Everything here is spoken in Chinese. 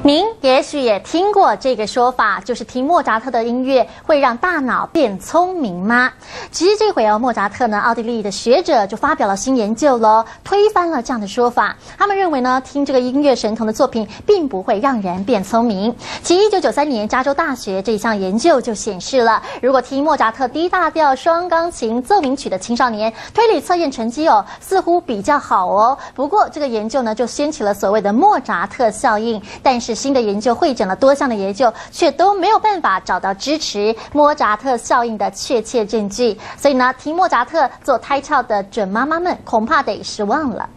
您也许也听过这个说法，就是听莫扎特的音乐会让大脑变聪明吗？其实这回莫扎特呢，奥地利的学者就发表了新研究喽，推翻了这样的说法。他们认为呢，听这个音乐神童的作品并不会让人变聪明。其1993年加州大学这一项研究就显示了，如果听莫扎特 D 大调双钢琴奏鸣曲的青少年，推理测验成绩似乎比较好哦。不过这个研究呢，就掀起了所谓的莫扎特效应，但是新的研究汇整了多项的研究，却都没有办法找到支持莫扎特效应的确切证据。所以呢，听莫扎特做胎教的准妈妈们恐怕得失望了。